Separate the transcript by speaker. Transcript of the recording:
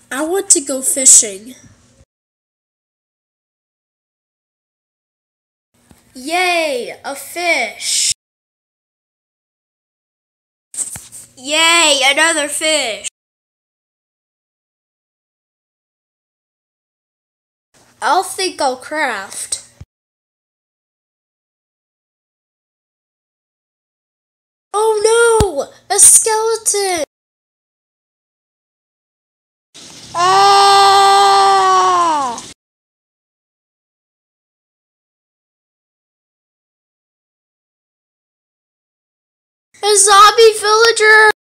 Speaker 1: I want to go fishing. Yay, a fish! Yay, another fish! I'll craft. Oh no! A skeleton! Ah! A zombie villager!